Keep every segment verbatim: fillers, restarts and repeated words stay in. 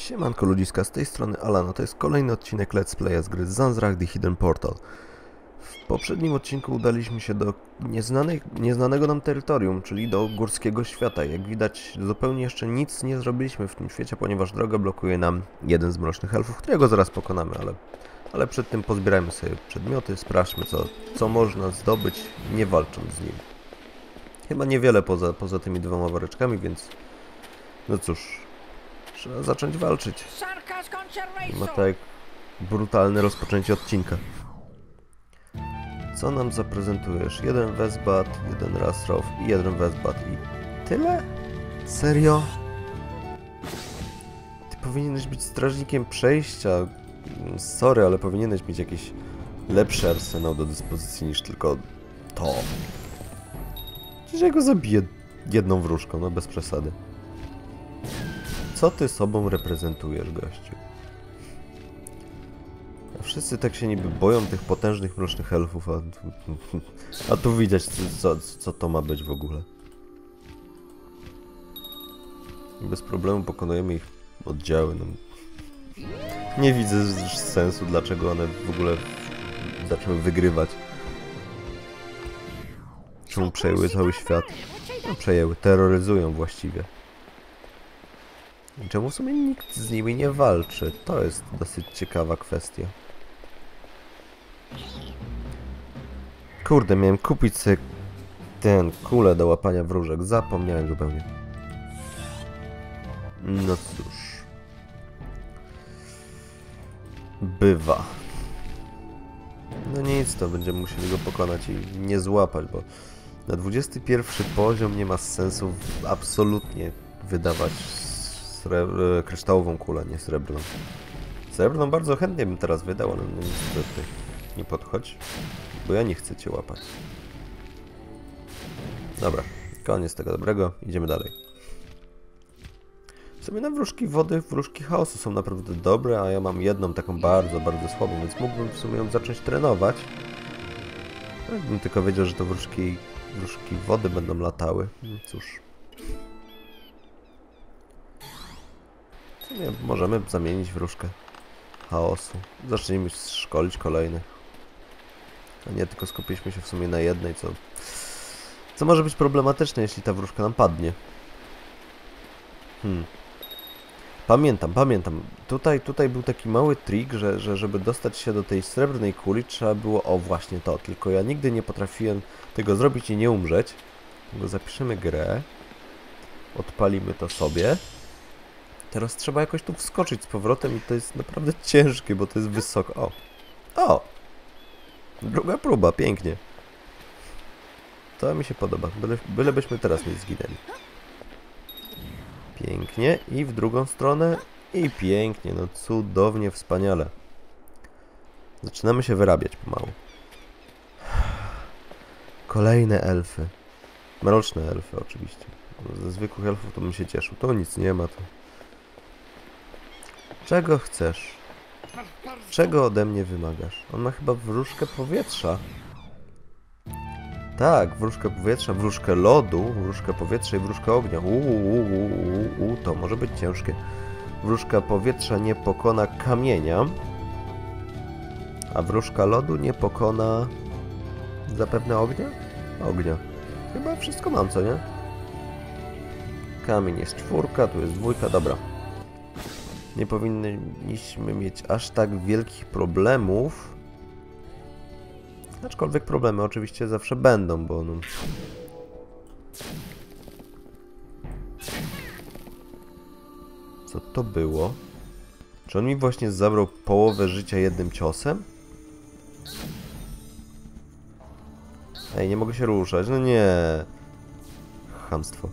Siemanko ludziska, z tej strony Alano, to jest kolejny odcinek Let's Playa z gry Zanzrach The Hidden Portal. W poprzednim odcinku udaliśmy się do nieznanej, nieznanego nam terytorium, czyli do górskiego świata. Jak widać, zupełnie jeszcze nic nie zrobiliśmy w tym świecie, ponieważ drogę blokuje nam jeden z mrocznych elfów, którego zaraz pokonamy, ale, ale przed tym pozbierajmy sobie przedmioty, sprawdźmy co, co można zdobyć, nie walcząc z nim. Chyba niewiele poza, poza tymi dwoma woreczkami, więc no cóż... Trzeba zacząć walczyć. Ma tak brutalne rozpoczęcie odcinka. Co nam zaprezentujesz? Jeden Westbat, jeden Rasrow i jeden Westbat i tyle? Serio? Ty powinieneś być strażnikiem przejścia. Sorry, ale powinieneś mieć jakiś lepszy arsenał do dyspozycji niż tylko to. Przecież ja go zabiję jedną wróżką, no bez przesady. Co ty sobą reprezentujesz, gościu? A wszyscy tak się niby boją tych potężnych mrocznych elfów, a, a tu widać, co, co to ma być w ogóle. I bez problemu pokonujemy ich oddziały. No. Nie widzę sensu, dlaczego one w ogóle zaczęły wygrywać. Czemu przejęły cały świat? No, przejęły, terroryzują właściwie. I czemu w sumie nikt z nimi nie walczy? To jest dosyć ciekawa kwestia. Kurde, miałem kupić sobie ten kulę do łapania wróżek. Zapomniałem zupełnie. No cóż. Bywa. No nic, to będziemy musieli go pokonać i nie złapać, bo na dwudziesty pierwszy poziom nie ma sensu absolutnie wydawać kryształową kulę, nie srebrną. Srebrną bardzo chętnie bym teraz wydał, ale no niestety nie podchodź, bo ja nie chcę cię łapać. Dobra, koniec tego dobrego, idziemy dalej. W sumie na wróżki wody, wróżki chaosu są naprawdę dobre, a ja mam jedną taką bardzo, bardzo słabą, więc mógłbym w sumie ją zacząć trenować. Jakbym tylko wiedział, że to wróżki, wróżki wody będą latały. No cóż. Nie, możemy zamienić wróżkę chaosu. Zacznijmy szkolić kolejny. A nie, tylko skupiliśmy się w sumie na jednej, co... Co może być problematyczne, jeśli ta wróżka nam padnie. Hmm. Pamiętam, pamiętam. Tutaj, tutaj był taki mały trik, że, że żeby dostać się do tej srebrnej kuli, trzeba było... O, właśnie to. Tylko ja nigdy nie potrafiłem tego zrobić i nie umrzeć. Tylko zapiszemy grę. Odpalimy to sobie. Teraz trzeba jakoś tu wskoczyć z powrotem i to jest naprawdę ciężkie, bo to jest wysoko. O! O! Druga próba, pięknie. To mi się podoba. Byle, bylebyśmy teraz nie zginęli. Pięknie. I w drugą stronę. I pięknie. No cudownie, wspaniale. Zaczynamy się wyrabiać pomału. Kolejne elfy. Mroczne elfy oczywiście. Ze zwykłych elfów to bym się cieszył. Tu nic nie ma. To... Czego chcesz? Czego ode mnie wymagasz? On ma chyba wróżkę powietrza. Tak, wróżkę powietrza, wróżkę lodu, wróżkę powietrza i wróżkę ognia. Uuu, to może być ciężkie. Wróżka powietrza nie pokona kamienia, a wróżka lodu nie pokona zapewne ognia? Ognia. Chyba wszystko mam, co nie? Kamień jest czwórka, tu jest dwójka, dobra. Nie powinniśmy mieć aż tak wielkich problemów. Aczkolwiek problemy oczywiście zawsze będą, bo no... Co to było? Czy on mi właśnie zabrał połowę życia jednym ciosem? Ej, nie mogę się ruszać, no nie. Chamstwo.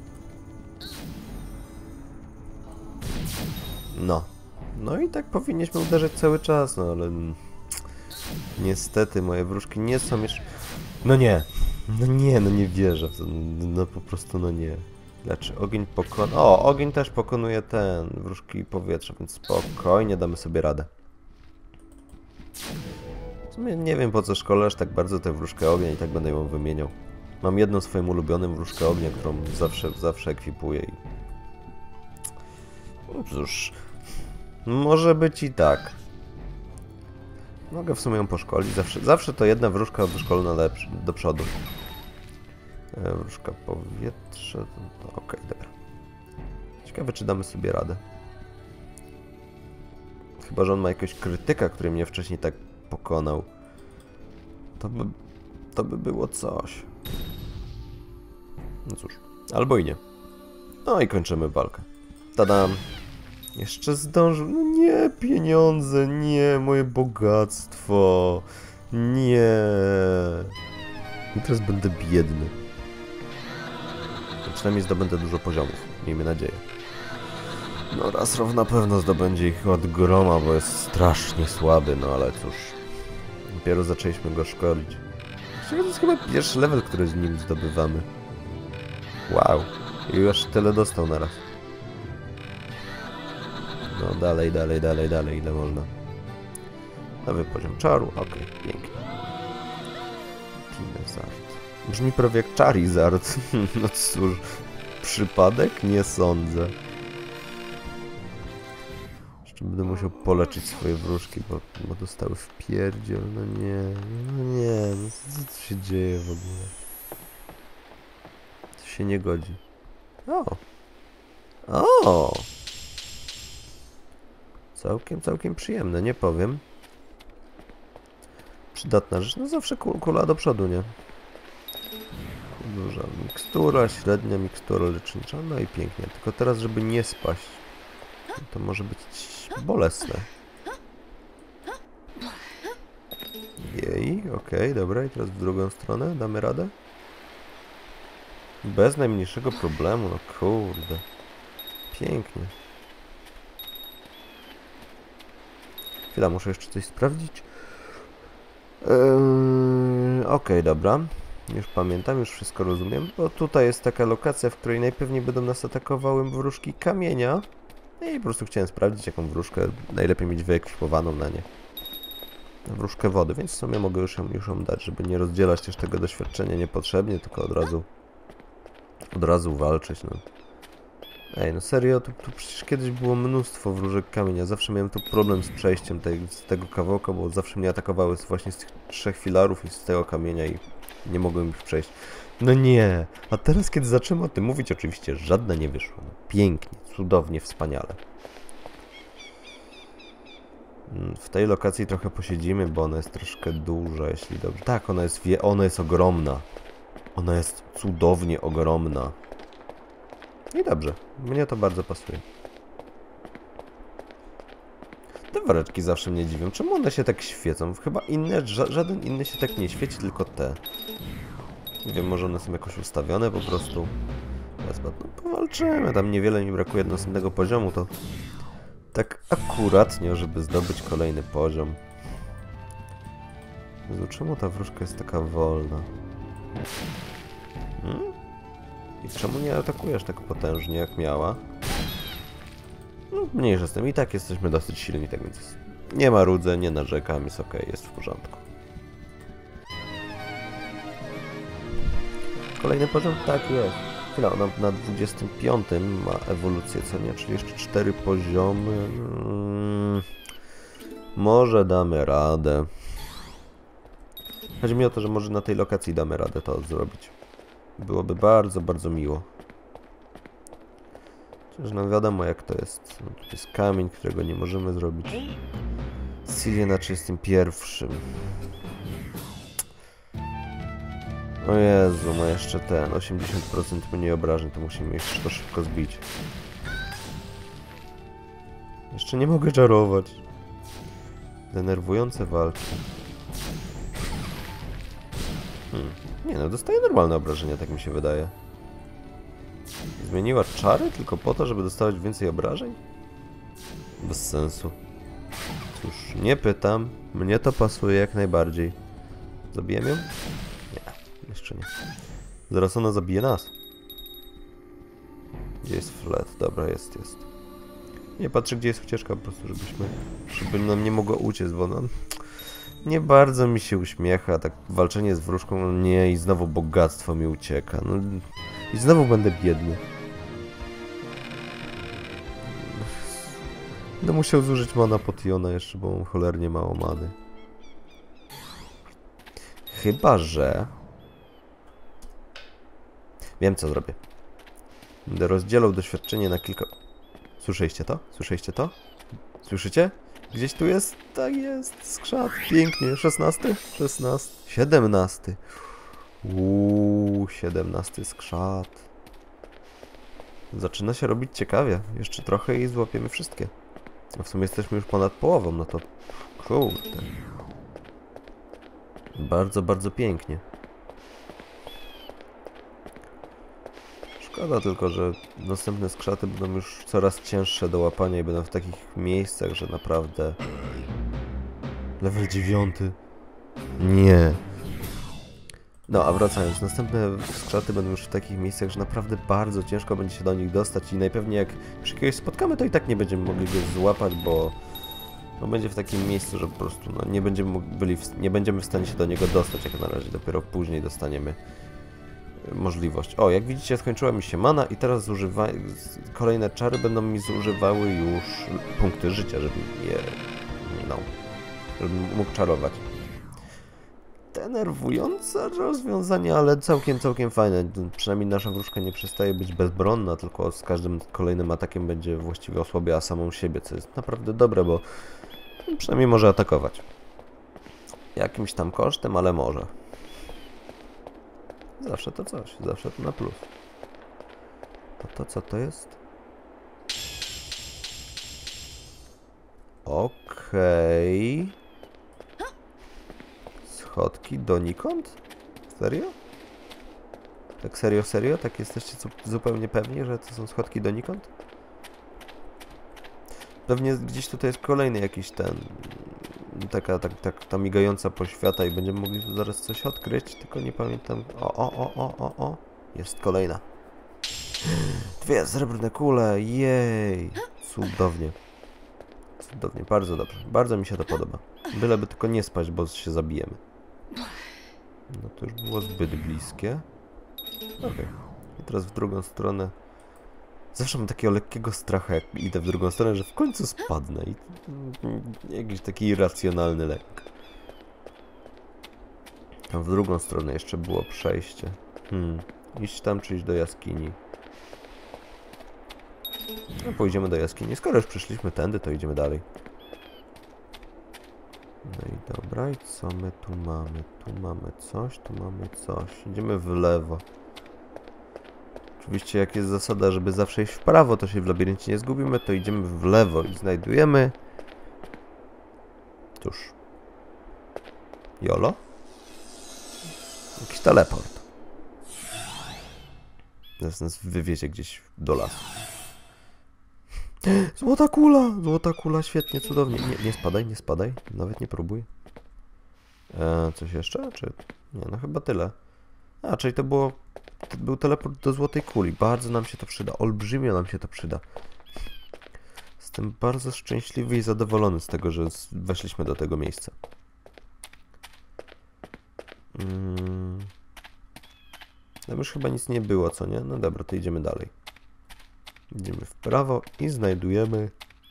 No. No i tak powinniśmy uderzać cały czas, no ale... Niestety moje wróżki nie są jeszcze... No nie! No nie, no nie wierzę w to. No po prostu no nie. Lecz ogień pokona... O, ogień też pokonuje ten... Wróżki powietrza, więc spokojnie damy sobie radę. W sumie nie wiem po co szkole aż tak bardzo tę wróżkę ognia i tak będę ją wymieniał. Mam jedną swoim ulubionym wróżkę ognia, którą zawsze, zawsze ekwipuję i... No cóż... Może być i tak. Mogę w sumie ją poszkolić. Zawsze, zawsze to jedna wróżka wyszkolona lepszy, do przodu. E, wróżka powietrze. To, to, Okej, okay, dobra. Ciekawe, czy damy sobie radę. Chyba, że on ma jakiegoś krytyka, który mnie wcześniej tak pokonał. To by, to by było coś. No cóż, albo i nie. No i kończymy walkę. Tadam. Jeszcze zdążył. No nie, pieniądze, nie, moje bogactwo. Nie. I teraz będę biedny. To przynajmniej zdobędę dużo poziomów. Miejmy nadzieję. No Rasrow na pewno zdobędzie ich od groma, bo jest strasznie słaby, no ale cóż. Dopiero zaczęliśmy go szkolić. To jest chyba pierwszy level, który z nim zdobywamy. Wow. I już tyle dostał naraz. No dalej, dalej, dalej, dalej, ile można. Nowy poziom czaru, okej, okay, pięknie. Kinezard. Brzmi prawie jak Charizard. No cóż, przypadek? Nie sądzę. Jeszcze będę musiał poleczyć swoje wróżki, bo, bo dostały w pierdziel. No nie, no nie, no co tu się dzieje w ogóle? To się nie godzi. O! O! Całkiem, całkiem przyjemne, nie powiem. Przydatna rzecz, no zawsze kula do przodu, nie? Duża mikstura, średnia mikstura lecznicza, no i pięknie. Tylko teraz, żeby nie spaść, to może być bolesne. Jej, okej, okay, dobra, i teraz w drugą stronę, damy radę? Bez najmniejszego problemu, no kurde. Pięknie. Chwila, muszę jeszcze coś sprawdzić. Yy, Okej, okay, dobra. Już pamiętam, już wszystko rozumiem. Bo tutaj jest taka lokacja, w której najpewniej będą nas atakowały wróżki kamienia. I po prostu chciałem sprawdzić, jaką wróżkę najlepiej mieć wyekwipowaną na nie. Wróżkę wody, więc w sumie mogę już ją, już ją dać, żeby nie rozdzielać też tego doświadczenia niepotrzebnie, tylko od razu od razu walczyć, no. Ej, no serio, tu, tu przecież kiedyś było mnóstwo wróżek kamienia. Zawsze miałem tu problem z przejściem tej, z tego kawałka, bo zawsze mnie atakowały właśnie z tych trzech filarów i z tego kamienia i nie mogłem ich przejść. No nie, a teraz kiedy zacząłem o tym mówić, oczywiście żadne nie wyszło. No, pięknie, cudownie, wspaniale. W tej lokacji trochę posiedzimy, bo ona jest troszkę duża, jeśli dobrze. Tak, ona jest, wie, ona jest ogromna. Ona jest cudownie ogromna. I dobrze, mnie to bardzo pasuje. Te woreczki zawsze mnie dziwią. Czemu one się tak świecą? Chyba inne, ża żaden inny się tak nie świeci, tylko te. Nie wiem, może one są jakoś ustawione po prostu. No, powalczymy, tam niewiele mi brakuje do następnego poziomu, to tak akuratnie, żeby zdobyć kolejny poziom. Jezu, czemu ta wróżka jest taka wolna? Hmm? I czemu nie atakujesz tak potężnie, jak miała? No, mniejsza z tym. I tak jesteśmy dosyć silni, tak więc jest. Nie ma rudzę, nie narzekam, jest ok, jest w porządku. Kolejny poziom? Tak jest. Chwila, ona na dwudziestym piątym ma ewolucję, co nie? Czyli jeszcze cztery poziomy. Hmm. Może damy radę. Chodzi mi o to, że może na tej lokacji damy radę to zrobić. Byłoby bardzo, bardzo miło. Chociaż nam wiadomo, jak to jest. No, to jest kamień, którego nie możemy zrobić. Silię na trzydziestym pierwszym. O Jezu, ma jeszcze ten. osiemdziesiąt procent mniej obrażeń, to musimy jeszcze to szybko zbić. Jeszcze nie mogę czarować. Denerwujące walki. Hmm. Nie no, dostaje normalne obrażenia, tak mi się wydaje. Zmieniła czary tylko po to, żeby dostawać więcej obrażeń? Bez sensu. Cóż, nie pytam. Mnie to pasuje jak najbardziej. Zabijemy ją? Nie, jeszcze nie. Zaraz ona zabije nas. Gdzie jest flet? Dobra, jest, jest. Nie patrzę, gdzie jest ucieczka, po prostu, żebyśmy... Żeby nam nie mogła uciec, bo nam... Nie bardzo mi się uśmiecha, tak walczenie z wróżką, no nie, i znowu bogactwo mi ucieka, no i znowu będę biedny. Będę musiał zużyć mana potiona jeszcze, bo mam cholernie mało many. Chyba, że... Wiem, co zrobię. Będę rozdzielał doświadczenie na kilka... Słyszeliście to? Słyszeliście to? Słyszycie? Gdzieś tu jest? Tak jest. Skrzat. Pięknie. szesnasty? szesnasty. siedemnasty. Uuu, siedemnasty skrzat. Zaczyna się robić ciekawie. Jeszcze trochę i złapiemy wszystkie. A w sumie jesteśmy już ponad połową, no to... Kurde. Bardzo, bardzo pięknie. Szkoda tylko, że następne skrzaty będą już coraz cięższe do łapania i będą w takich miejscach, że naprawdę... Level dziewiąty. Nie. No, a wracając, następne skrzaty będą już w takich miejscach, że naprawdę bardzo ciężko będzie się do nich dostać i najpewniej jak przy jakiegoś spotkamy, to i tak nie będziemy mogli go złapać, bo no, będzie w takim miejscu, że po prostu no, nie, będziemy byli w, nie będziemy w stanie się do niego dostać jak na razie, dopiero później dostaniemy możliwość. O, jak widzicie, skończyła mi się mana i teraz zużywa... kolejne czary będą mi zużywały już punkty życia, żebym je... no... żebym mógł czarować. Denerwujące rozwiązanie, ale całkiem, całkiem fajne. Przynajmniej nasza wróżka nie przestaje być bezbronna, tylko z każdym kolejnym atakiem będzie właściwie osłabiała samą siebie, co jest naprawdę dobre, bo przynajmniej może atakować. Jakimś tam kosztem, ale może. Zawsze to coś, zawsze to na plus. A to co to jest? Okej. Okay. Schodki donikąd? Serio? Tak serio, serio? Tak jesteście zupełnie pewni, że to są schodki donikąd? Pewnie gdzieś tutaj jest kolejny jakiś ten... Taka, tak, tak, ta migająca poświata i będziemy mogli tu zaraz coś odkryć, tylko nie pamiętam... O, o, o, o, o, o! Jest kolejna. Dwie srebrne kule, jej! Cudownie. Cudownie, bardzo dobrze. Bardzo mi się to podoba. Byleby tylko nie spać, bo się zabijemy. No to już było zbyt bliskie. Okej. Okay. I teraz w drugą stronę. Zawsze mam takiego lekkiego stracha, jak idę w drugą stronę, że w końcu spadnę. I jakiś taki irracjonalny lęk. A w drugą stronę jeszcze było przejście. Hmm. Iść tam, czy iść do jaskini? No pójdziemy do jaskini. Skoro już przyszliśmy tędy, to idziemy dalej. No i dobra, i co my tu mamy? Tu mamy coś, tu mamy coś. Idziemy w lewo. Oczywiście jak jest zasada, żeby zawsze iść w prawo, to się w labiryncie nie zgubimy, to idziemy w lewo i znajdujemy... Cóż... Jolo? Jakiś teleport. Zaraz nas wywiezie gdzieś do lasu. Złota kula! Złota kula, świetnie, cudownie. Nie, nie spadaj, nie spadaj. Nawet nie próbuj. E, coś jeszcze? Czy... Nie, no chyba tyle. A, czyli to było... To był teleport do złotej kuli. Bardzo nam się to przyda. Olbrzymio nam się to przyda. Jestem bardzo szczęśliwy i zadowolony z tego, że weszliśmy do tego miejsca. Hmm. Tam już chyba nic nie było, co nie? No dobra, to idziemy dalej. Idziemy w prawo i znajdujemy...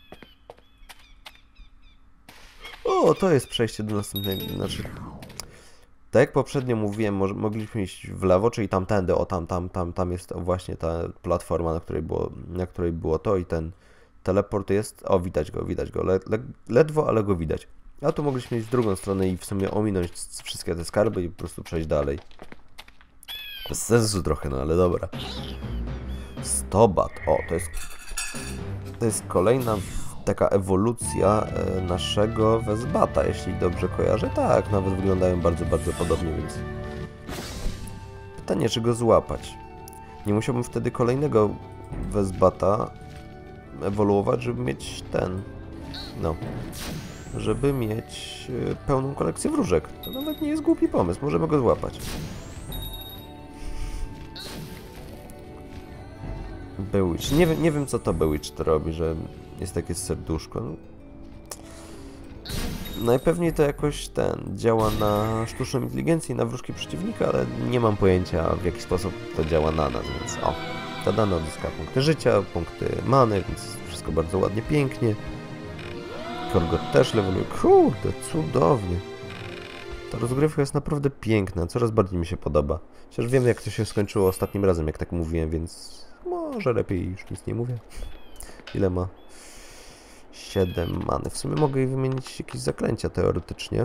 O, to jest przejście do następnego... Znaczy... Tak jak poprzednio mówiłem, może, mogliśmy iść w lewo, czyli tamtędy, o tam, tam, tam, tam jest właśnie ta platforma, na której było, na której było to i ten teleport jest... O, widać go, widać go, le, le, ledwo, ale go widać. A tu mogliśmy iść w drugą stronę i w sumie ominąć wszystkie te skarby i po prostu przejść dalej. Bez sensu trochę, no ale dobra. Stobat, o, to jest... To jest kolejna taka ewolucja e, naszego Wezbata, jeśli dobrze kojarzę. Tak, nawet wyglądają bardzo, bardzo podobnie, więc... Pytanie, czy go złapać? Nie musiałbym wtedy kolejnego Wezbata ewoluować, żeby mieć ten... No... Żeby mieć e, pełną kolekcję wróżek. To nawet nie jest głupi pomysł, możemy go złapać. Bewitch. Nie, nie wiem, co to Bewitch to robi, że jest takie serduszko. No. Najpewniej to jakoś ten działa na sztuczną inteligencję i na wróżki przeciwnika, ale nie mam pojęcia, w jaki sposób to działa na nas, więc o. Ta dana odzyska punkty życia, punkty many, więc wszystko bardzo ładnie, pięknie. Korgot też leveluje. Kurde, cudownie. Ta rozgrywka jest naprawdę piękna, coraz bardziej mi się podoba. Chociaż wiem, jak to się skończyło ostatnim razem, jak tak mówiłem, więc może lepiej już nic nie mówię. Ile ma? siedem many. W sumie mogę jej wymienić jakieś zaklęcia teoretycznie.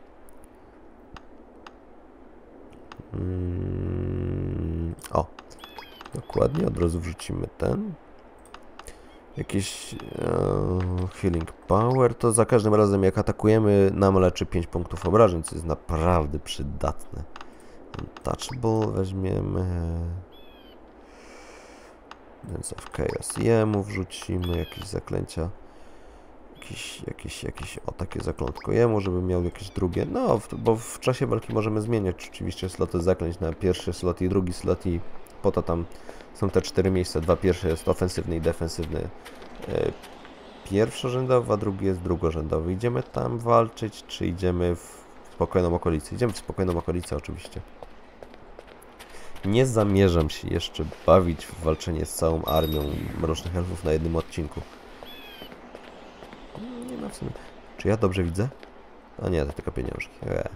Hmm. O, dokładnie, od razu wrzucimy ten. Jakieś e, healing power, to za każdym razem jak atakujemy nam leczy pięć punktów obrażeń, co jest naprawdę przydatne. Untouchable weźmiemy. Dance of Chaos jemu wrzucimy, jakieś zaklęcia. Jakieś, jakieś, jakieś, o takie zaklątko jemu, żeby miał jakieś drugie. No, w, bo w czasie walki możemy zmieniać oczywiście sloty zaklęć na pierwszy slot i drugi slot i po to tam są te cztery miejsca. Dwa pierwsze jest ofensywny i defensywny e, pierwszorzędowy, a drugi jest drugorzędowy. Idziemy tam walczyć, czy idziemy w spokojną okolicę? Idziemy w spokojną okolicę oczywiście. Nie zamierzam się jeszcze bawić w walczenie z całą armią mrocznych elfów na jednym odcinku. Nie ma w sumie. Czy ja dobrze widzę? A nie, to tylko pieniążki. Eee.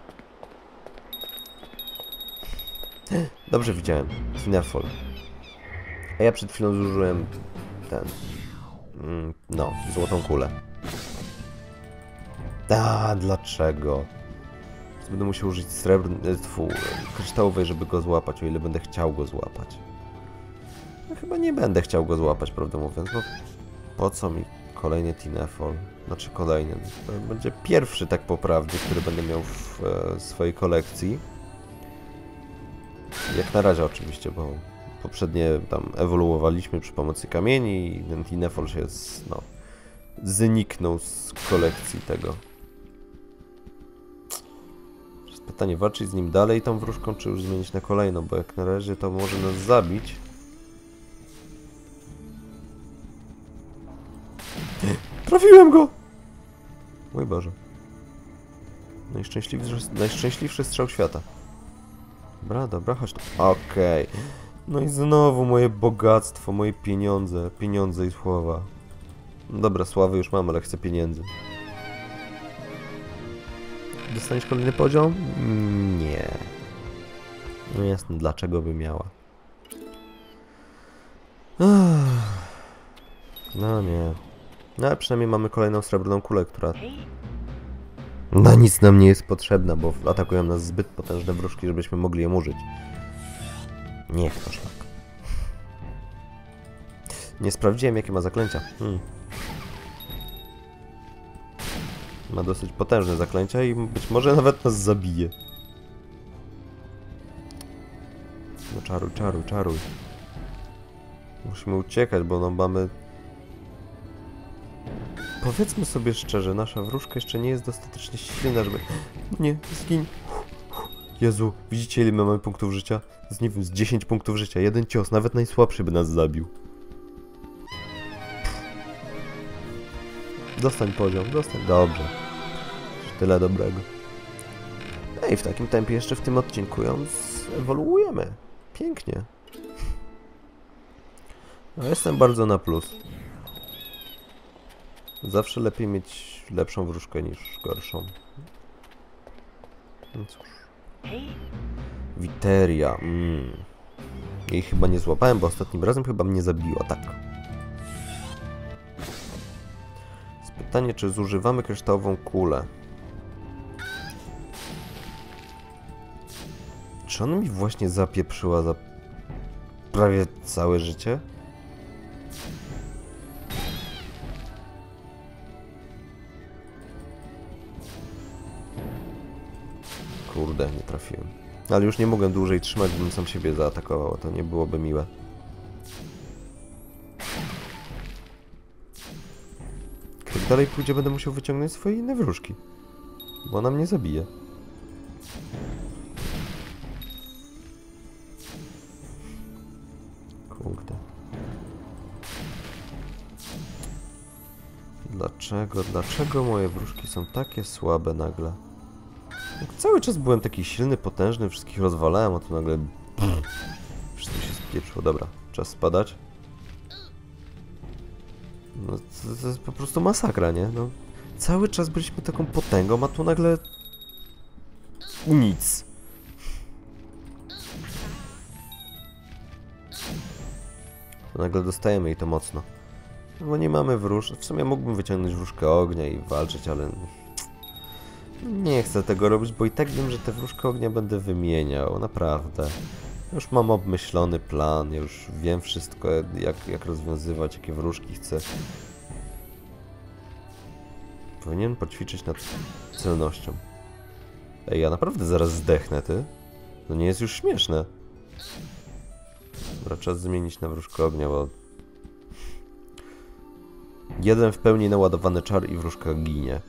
Dobrze widziałem. Sneffel. A ja przed chwilą zużyłem ten... Mm, no, złotą kulę. A, dlaczego? Będę musiał użyć srebrnej, tfu, kryształowej, żeby go złapać, o ile będę chciał go złapać. No, chyba nie będę chciał go złapać, prawdę mówiąc, bo po co mi kolejny Tinefol? Znaczy kolejny. To będzie pierwszy tak po prawdzie, który będę miał w e, swojej kolekcji. Jak na razie oczywiście, bo poprzednie tam ewoluowaliśmy przy pomocy kamieni i ten Tinefol się z, no, zniknął z kolekcji tego. Pytanie, walczyć z nim dalej tą wróżką, czy już zmienić na kolejną, bo jak na razie to może nas zabić. Trafiłem go! Mój Boże. Najszczęśliwszy, najszczęśliwszy strzał świata. Dobra, dobra, chodź tu. Okej. Okay. No i znowu moje bogactwo, moje pieniądze. Pieniądze i sława. Dobra, sławy już mam, ale chcę pieniędzy. Dostaniesz kolejny poziom? Nie. No jasne, dlaczego by miała? No nie. No ale przynajmniej mamy kolejną srebrną kulę, która na nic nam nie jest potrzebna, bo atakują nas zbyt potężne wróżki, żebyśmy mogli ją użyć. Niech to szlak. Nie sprawdziłem, jakie ma zaklęcia. Hmm. Ma dosyć potężne zaklęcia i być może nawet nas zabije. No czaruj, czaruj, czaruj. Musimy uciekać, bo no mamy... Powiedzmy sobie szczerze, nasza wróżka jeszcze nie jest dostatecznie silna, żeby... Nie, zgiń. Jezu, widzicie ile my mamy punktów życia? Z, nie wiem, z dziesięć punktów życia. Jeden cios, nawet najsłabszy by nas zabił. Dostań poziom, dostań. Dobrze. Tyle dobrego. Ej, w takim tempie jeszcze w tym odcinku ją ewoluujemy. Pięknie. No, jestem bardzo na plus. Zawsze lepiej mieć lepszą wróżkę niż gorszą. No cóż. Witeria. Mm. Jej chyba nie złapałem, bo ostatnim razem chyba mnie zabiła. Tak. Pytanie, czy zużywamy kryształową kulę? Czy ona mi właśnie zapieprzyła za prawie całe życie? Kurde, nie trafiłem. Ale już nie mogę dłużej trzymać, bym sam siebie zaatakował, to nie byłoby miłe. Jak dalej pójdzie, będę musiał wyciągnąć swoje inne wróżki. Bo ona mnie zabije. Kurde. Dlaczego, dlaczego moje wróżki są takie słabe nagle? Jak cały czas byłem taki silny, potężny, wszystkich rozwalałem, a tu nagle... Wszystko się spieprzyło. Dobra, czas spadać. No, to, to jest po prostu masakra, nie? No, cały czas byliśmy taką potęgą, a tu nagle... nic. To nagle dostajemy i to mocno. Bo nie mamy wróż... W sumie mógłbym wyciągnąć wróżkę ognia i walczyć, ale... nie chcę tego robić, bo i tak wiem, że te wróżkę ognia będę wymieniał, naprawdę. Już mam obmyślony plan, już wiem wszystko, jak, jak rozwiązywać, jakie wróżki chcę. Powinienem poćwiczyć nad celnością. Ej, ja naprawdę zaraz zdechnę, ty? To nie jest już śmieszne. Dobra, czas zmienić na wróżkę ognia, bo... jeden w pełni naładowany czar i wróżka ginie.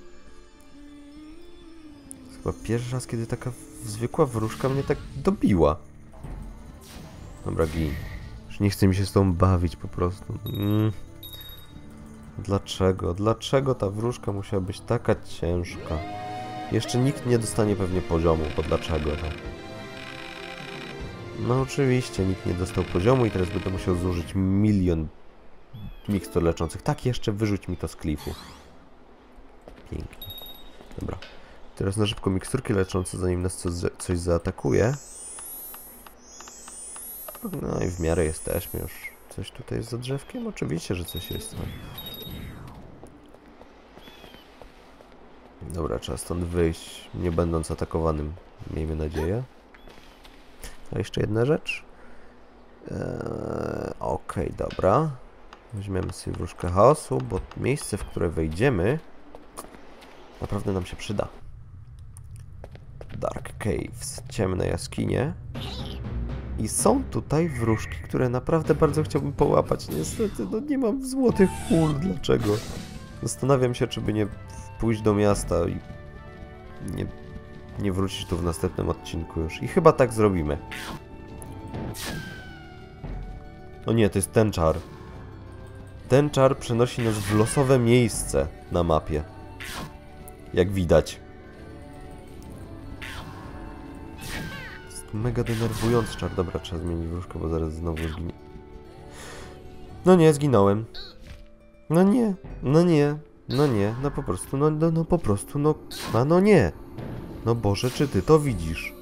To chyba pierwszy raz, kiedy taka zwykła wróżka mnie tak dobiła. Dobra, gin. Już nie chce mi się z tą bawić po prostu. Mm. Dlaczego? Dlaczego ta wróżka musiała być taka ciężka? Jeszcze nikt nie dostanie pewnie poziomu, bo dlaczego to? No oczywiście, nikt nie dostał poziomu i teraz będę musiał zużyć milion mikstur leczących. Tak, jeszcze wyrzuć mi to z klifu. Pięknie. Dobra. Teraz na szybko miksturki leczące, zanim nas coś, coś zaatakuje. No i w miarę jesteśmy już. Coś tutaj jest za drzewkiem? Oczywiście, że coś jest. Dobra, trzeba stąd wyjść, nie będąc atakowanym. Miejmy nadzieję. A jeszcze jedna rzecz. Eee, Okej, okay, dobra. Weźmiemy sobie wróżkę chaosu, bo miejsce, w które wejdziemy, naprawdę nam się przyda. Dark Caves, ciemne jaskinie. I są tutaj wróżki, które naprawdę bardzo chciałbym połapać. Niestety, no nie mam złotych kul. Dlaczego? Zastanawiam się, czy by nie pójść do miasta i nie, nie wrócić tu w następnym odcinku już. I chyba tak zrobimy. O nie, to jest ten czar. Ten czar przenosi nas w losowe miejsce na mapie. Jak widać. Mega denerwujący czar. Dobra, trzeba zmienić wróżkę, bo zaraz znowu zginie. No nie, zginąłem. No nie, no nie, no nie, no po prostu, no, no, no po prostu, no, a no nie. No Boże, czy ty to widzisz?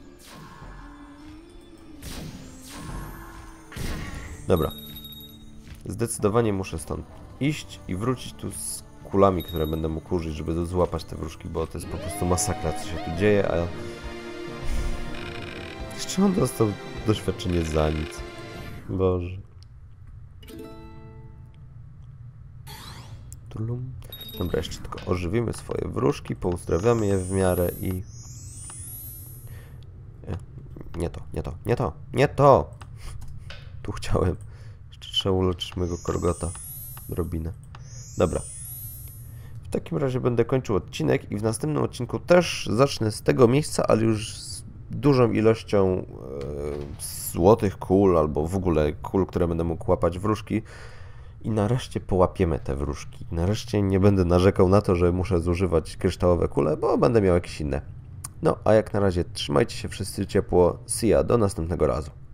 Dobra. Zdecydowanie muszę stąd iść i wrócić tu z kulami, które będę mógł użyć, żeby złapać te wróżki, bo to jest po prostu masakra, co się tu dzieje, a... Jeszcze on dostał doświadczenie za nic. Boże. Tulum. Dobra, jeszcze tylko ożywimy swoje wróżki, pouzdrawiamy je w miarę i... Nie to, nie to, nie to, nie to! Tu chciałem. Jeszcze trzeba uleczyć mojego Korgota. Drobinę. Dobra. W takim razie będę kończył odcinek i w następnym odcinku też zacznę z tego miejsca, ale już z dużą ilością e, złotych kul, albo w ogóle kul, które będę mógł łapać wróżki. I nareszcie połapiemy te wróżki. Nareszcie nie będę narzekał na to, że muszę zużywać kryształowe kule, bo będę miał jakieś inne. No, a jak na razie trzymajcie się wszyscy ciepło. See ya, do następnego razu.